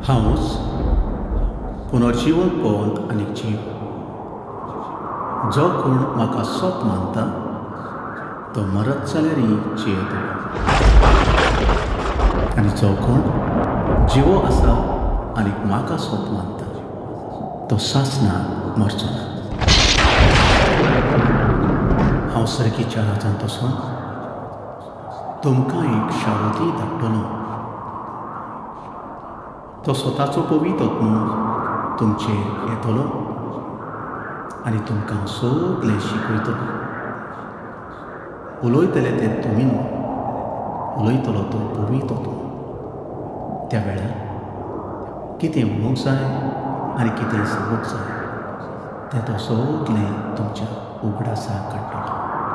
हांवच पुनर्जीवन पळोवन आनीक जीव. जो कोण म्हाका सोत मानता तो मरत जाल्यारय जियेतलो, आनी जो कोण जिवो आसा आनीक म्हाका सोत मानता तो सासना मरचो ना. हांव सर्गीच्या राजांत वचून तुमकां एक शारोती धाडटलों. तो स्वताचो पवित्र आत्मो तुमचेर येतलो आनी तुमकां सगळें शिकयतलो. उलयतले ते तुमी न्हू, उलयतलो तो पवित्र आत्मो. त्या वेळार कितें उलोवंक जाय आनी कितें सांगूंक जाय तें तो सगळें तुमच्या उगडासाक काडटलो.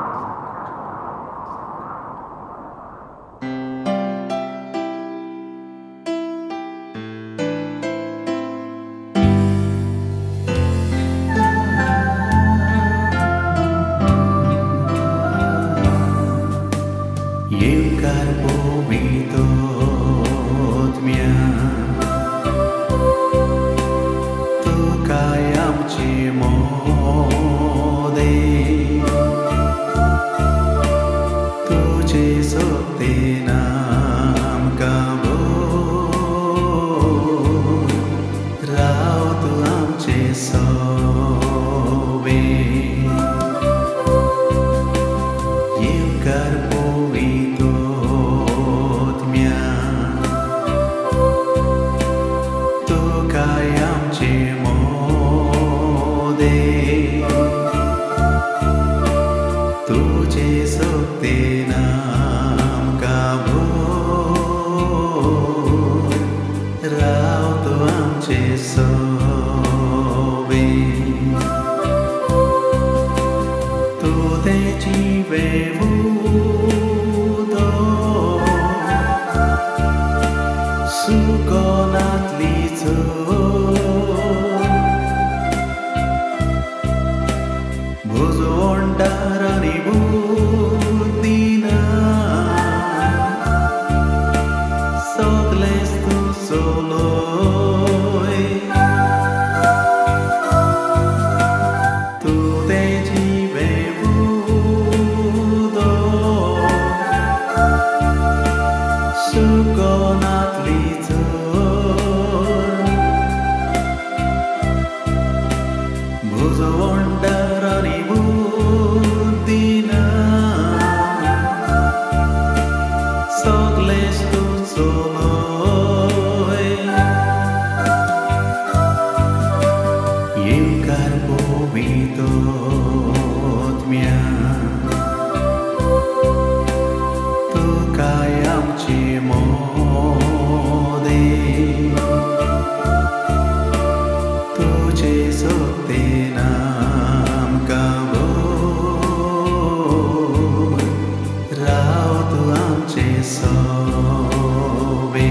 Yeukar pavitro आत्म्या, तुका आमचे मोदे, तुजे सोबतेन आमकां भोर, राव तूं आमचे सोबे. येवकार पवित्र आत्म्या, तुका आमचे मोदे, तुजे सोबतेन आमकां भोर, राव तूं आमचे सोबे. तुजे जिवे सुकोनातली चोर, भुजवंडार आनी बुद्दीना, सगळेंच तूं चलोय. तुजे जिवे सुकोनातली भुजवंडार आनी बुद्दीना, सगळेंच तूं चलोय. येवकार पवित्र आत्म्या, तुका आमचे मोदे, तुजे सोबतेन आमकां भोर, राव तूं आमचे सोबे.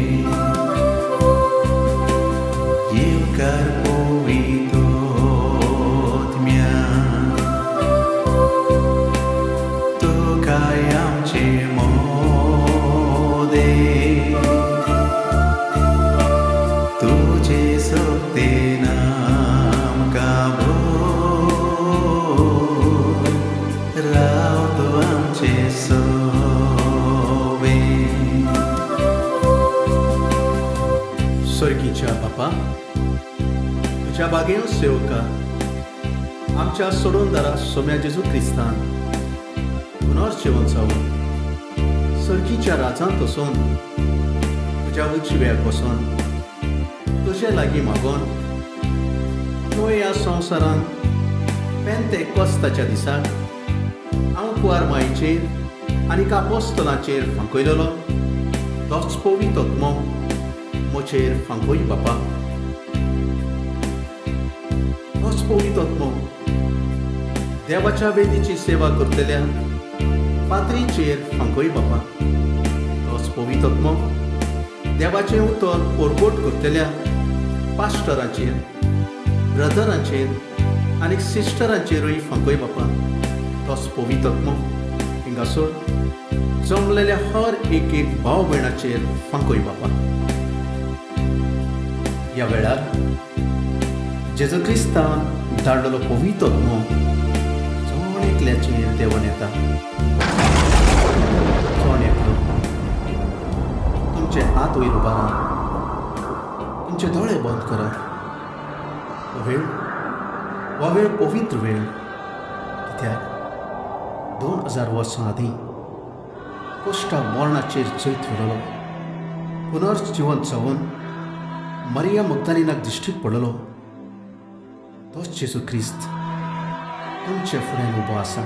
येवकार पवित्र आत्म्या, तुका आमचे मोदे, तुजे सोबतेन आमकां भोर, राव तूं आमचे सोबे. स्वर्गीच्या बापा, तुज्या बागेंत सेवका आमच्या सोडूनदारा सोम्या जेजू क्रिस्तान पुनर्जीवन जावन सर्गीच्या राजांत वचून तुज्या उजव्याक बसून तुजे लागीं मागोन तूं ह्या संवसारांत पेंतेकोस्ताच्या दिसाक हांव कुवार मायेचेर आनीक आपोस्तलांचेर फांकयलेलो तोच पवित्र आत्मो म्हजेर फांकय बापा. तोच पवित्र आत्मो देवाच्या वेदीची सेवा करतल्या पात्रीचेर फांकय बापा. तोच पवित्र आत्मो देवाचें उतर पोरगोट करतल्या पास्टरांचेर, ब्रदरांचेर आनीक सिस्टरांचेरूय फांकय बापा. तोच पवित्र आत्मो हिंगासर जमलेल्या हर एक भाव भयणाचेर फांकय बापा. ह्या वेळार जेजू क्रिस्तान धाडलेलो पवित्र आत्मो चोण एकल्याचेर देंवन येता. चोण एकलो तुमचे हात वयर उबारा, तुमचे दोळे बंद करा. हो वेळ पवित्र वेळ. कित्याक 2000 वर्सां आदीं कोश्टा मरणाचेर जैत व्हेलो, पुनर्जीवन जावन मरिया मग्दलिनाक दिश्टीक पडलो. तोच जेजू क्रिस्त तुमचे फुड्यान उबो आसा.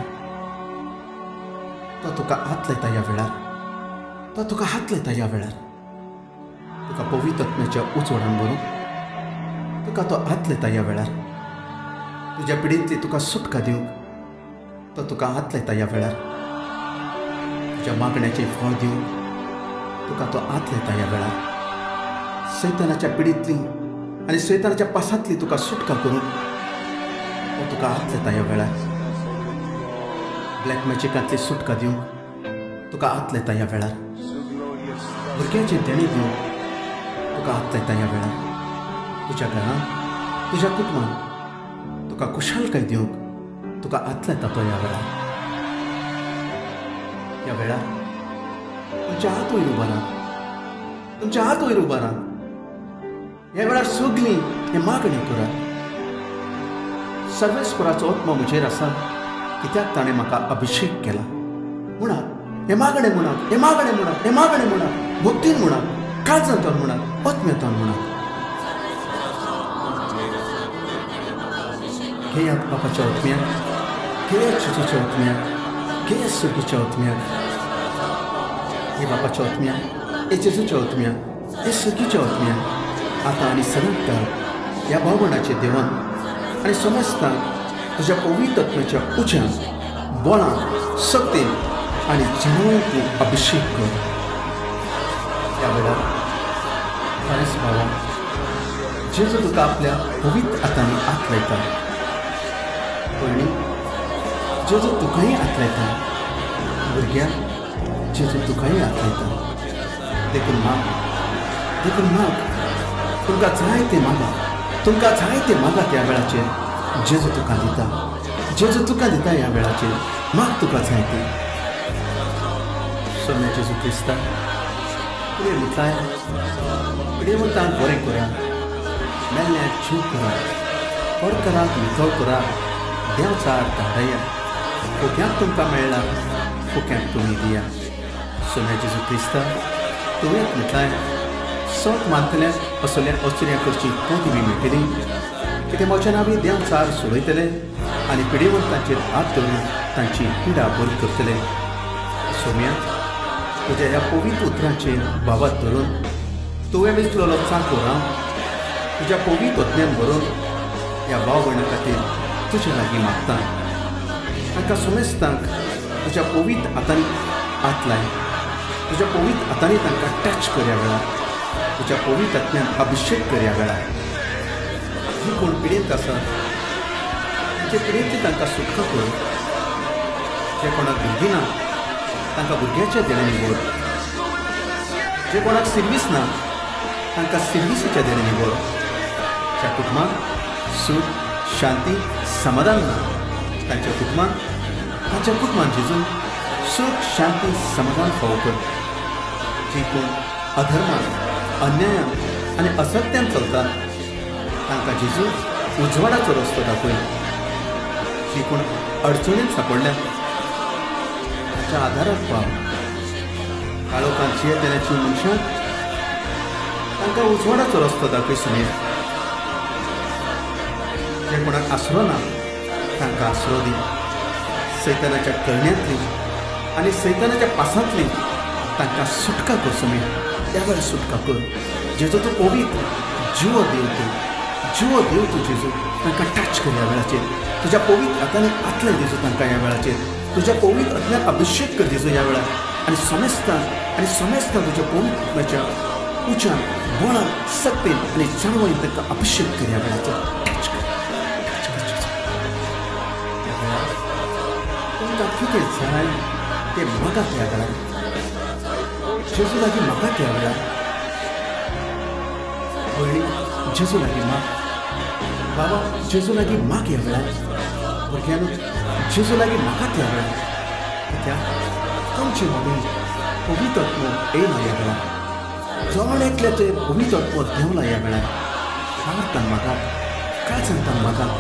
तो तुका हात लायता ह्या वेळार. तो तुका हात लायता ह्या वेळार. तुका पवित्र आत्म्याच्या उजवाडान भरून तुका तो हात लायता ह्या वेळार. तुज्या पिडींतली तुका सुटका दिवंक तो तुका हात लायता ह्या वेळार. तुज्या मागण्याचें फळ दिवंक तुका तो हात लायता ह्या वेळार. सैतानाच्या पिडींतली आनी सैतानाच्या पासांतली तुका सुटका करूंक तो तुका हात लायता ह्या वेळार. ब्लॅक मॅजिकांतली सुटका दिवंक तुका हात लायता ह्या वेळार. भुरग्याचें देणे दिवंक तुका हात लायता ह्या वेळार. तुज्या घरांत तुज्या कुटुंबांत तुका खुशालकाय दिवंक तुका हात लायता तो ह्या वेळार. ह्या वेळार तुमच्या हात वयर उबारा. तुमच्या हात वयर उबारा. ह्या वेळार सगळीं हे मागणी करा. सर्वेस्पराचो आत्मो म्हजेर आसा कित्याक ताणें म्हाका अभिषेक केला. म्हणात हे मागणे म्हणात, हे मागणे म्हणात, हे मागणे म्हणात, भक्तीन म्हणात, काळजांतल्यान म्हणात, आत्म्यांतल्यान म्हणात. घेयात बापाच्या आत्म्याक, घेयात जेजूच्या आत्म्याक, घेयात सर्गीच्या आत्म्याक. हे बापाच्या आत्म्याक, हे जेजूच्या आत्म्याक, हे सर्गीच्या आत्म्याक आतां आनी सदांच ह्या भावनाचे देवान आनी समस्तांक तुज्या पवित्र आत्म्याच्या उज्यान, बळान, सक्तीन आनी जनावरां तूं अभिषेक कर. ह्या वेळार खरेंच भावा, जेजू तुका आपल्या पवित्र हातांनी हात लायता. पयलीं जेजू तुकाय हात लायता. भुरग्याक जेजू तुकाय हात लायता. देखून माग, तुमकां जाय तें मागा. तुमकां जाय तें मागात ह्या वेळाचेर जेजू तुका दिता. जेजू तुका दिता ह्या वेळाचेर. माग तुका जाय तें. सोम्या जेजू क्रिस्ता, तुवें म्हटलाय पिडेवंतांक बरें करा, मेल्ल्यांक जीव करा, परकराक नितळ करा, देंवचा आड धाडया. फुक्यांक तुमकां मेळ्ळा, फुक्यांक तुमी दिया. सोम्या जेजू क्रिस्ता, तुवें म्हटलाय सत मानतल्यांक असल्या आश्चर्यां करची पदवी मेळटली. कितें म्हज्या नांवी देंवचार सोडयतले आनी पिडेवंतांचेर हात धरून तांची पिडा बरी करतले. सोम्या, तुज्या ह्या पवित्र उतरांचेर बाबत धरून तुवें विसरलो चांको राव. तुज्या पवित्र आत्म्यान भरून ह्या भाव भयणां खातीर तुजे लागीं मागता. तांकां समेस्तांक तुज्या पवित्र हातांनी हात लाय. तुज्या पवित्र हातांनी तांकां टच कर ह्या वेळार. तुज्या पवित्र आत्म्यान अभिषेक कर ह्या वेळार. जी कोण पिडेंत आसा तांचे पिडेंतली तांकां सुटका कर. जे कोणाक भुरगीं ना तांकां भुरग्याच्या देण्यांनी भर. जे कोणाक सर्वीस ना तांकां सर्विसीच्या देण्यांनी भर. ज्या कुटुंबाक सूख, शांती, समाधान ना तांच्या कुटुंबान जेजू सूख, शांती, समाधान फावो कर. जी कोण अधर्मान, अन्यायान आनी असत्यान चलतात तांकां जेजू उजवाडाचो रस्तो दाखय. जी कोण अडचणींत सांपडल्या ताच्या आदाराक पाव. काळोखांत जियेत जाल्याची मनशांक तांकां उजवाडाचो रस्तो दाखय. सुमेर जे कोणाक आसरो ना तांकां आसरो दी. सैतानाच्या कळण्यांतली आनी सैतानाच्या पासांतली तांकां सुटका कर. सुमेर त्या वेळार सुटका कर. जेजू तूं पवित्र जिवो देव तूं जेजू तांकां टच कर ह्या वेळाचेर. तुज्या पवित्र हातांनी हात लाय जेजू तांकां ह्या वेळाचेर. तुज्या पवित्र आत्म्याक अभिषेक कर जेजू ह्या वेळार. आनी समेस्तान तुज्या पवित्र आत्म्याच्या उज्यान, बळान, सक्तीन आनी जाणवणीन तांकां अभिषेक कर ह्या वेळाचेर. टच कर जेजू. ह्या वेळार तुमकां कितें जाय तें मागात ह्या वेळार. जेजू लागीं मागात ह्या वेळार. भयणी, जेजू लागीं माग. बाबा जेजू लागीं माग ह्या वेळार. भुरग्यांनो जेजू लागीं मागात ह्या वेळार. कित्याक तुमचे मदें पवित्र आत्मो येयला ह्या वेळार. जोण एकल्याचे पवित्र आत्मो देंवला ह्या वेळार. आवडटान मागात, काळजांतान मागात.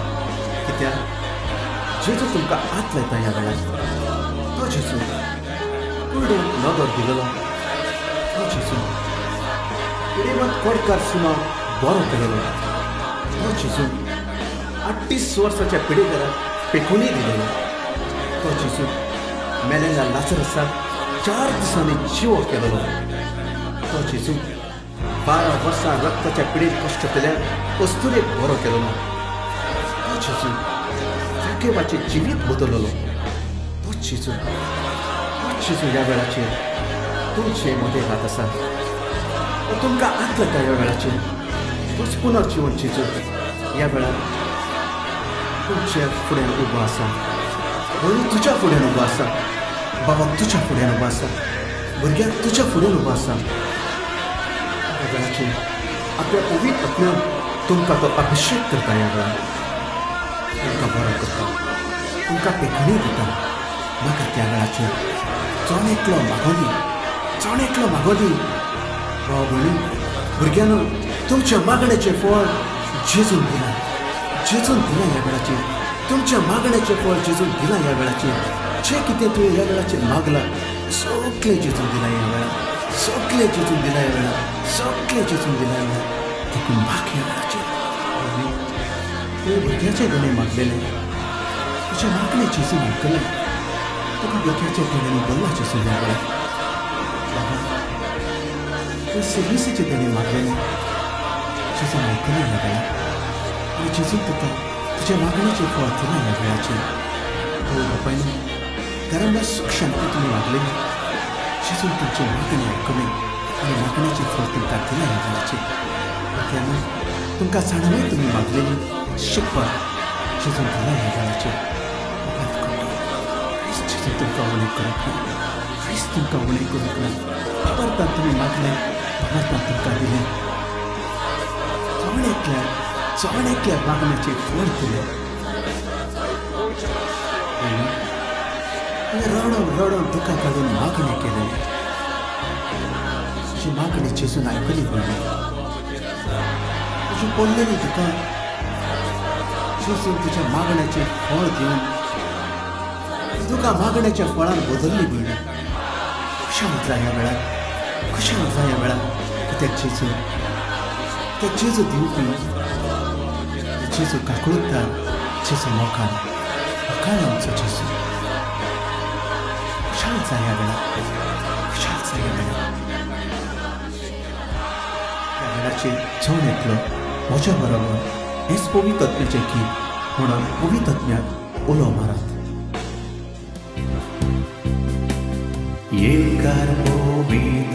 कित्याक जेजू तुमकां आत लायता ह्या वेळार. तो जेजू कुर्डेक नदर दिलेलो. तो जेजू पिडेवंत कोडकार सुनो बरो केलेलो. तो जेजू 38 वर्साच्या पिडेकाराक पेखुनी दिलेलो. तो जेजू मेलेल्या लाजरसाक 4 दिसांनी जिवो केलेलो. तो जेजू 12 वर्सां रक्ताच्या पिडेक कश्ट केल्यार अस्तुरेक बरो केलेलो. तो जेजू जाकेबाचे जिवीत बदललो. तो जेजू ह्या वेळाचेर तुमचे मदें रात आसा. तुमकां आत लायता ह्या वेळाचेर. तोच पुनर्जीवन जेजू ह्या वेळार तुमच्या फुड्यान उबो आसा. भयणी तुज्या फुड्यान उबो आसा. बाबा तुज्या फुड्यान उबो आसा. भुरग्याक तुज्या फुड्यान उबो आसा. ह्या वेळाचेर आपल्या पवित्र आत्म्यान तुमकां तो अभिषेक करता. ह्या वेळार तुमकां बरो करता. तुमकां पेखणी दिता. म्हाका त्या वेळाचेर जोण एकलो मागोदी. बाबा भयणी भुरग्यांनो तुमच्या मागण्याचें फळ जेजून दिलां. ह्या वेळाचेर तुमच्या मागण्याचें फळ जेजून दिलां. ह्या वेळाचेर जें कितें तुवें ह्या वेळाचेर मागलां सगळें जेजून दिलां. ह्या वेळार सगळें जेजून दिलां. ह्या वेळार सगळें जेजून दिलां. ह्या वेळार देखून माग ह्या वेळाचेर. तुवें भुरग्याचे गणे मागलेले. तुजें मागणें जेजून आयकलें. तुका भुरग्याच्या गण्यानी बोल्ला जेजून ह्या वेळार. बाबा तुवें सर्विसीचे गणे मागलेले. जेजून आयकलें ह्या वेळार. आनी जेजून तुका तुज्या मागणेचें फळ दिलां ह्या वेळाचेर. हो बापायनो घरांतल्या सुख शांती तुमी मागलेली. जेजून तुमचे मागणी आयकलें आनी मागणेचें फळ तुमकां दिलां ह्या वेळाचेर. भुरग्यांनो तुमकां जाणवय तुमी मागलेली शिकपाक जेजून दिलां ह्या वेळाचेर. जेजून तुमकां उणें करप ना. कांयच तुमकां उणें करूंक ना. आवडटा तुमी मागलें. आवडटा तुमकां दिलें. जोण एकल्या मागण्याचें फळ दिलें. रडोन दुकां काडून मागणें केलें. तुजी मागणी जेजून आयकली. भयणी तुजी पडलेली दुकां जेजून तुज्या मागण्याचें फळ दिवन तुका मागण्याच्या फळान बदलली. भयणी खुशाल जा ह्या वेळार. कित्याक जेजू दिवपी. जेजू काकूळटार. जेजू मोखान आमचो जेजू. खुशाल जा ह्या वेळार. ह्या वेळाचेर जोण एकलो म्हज्या बरोबर हेच पवित्र आत्म्याचें गीत म्हणून पवित्र आत्म्याक उलो मारात. येकार पवित्र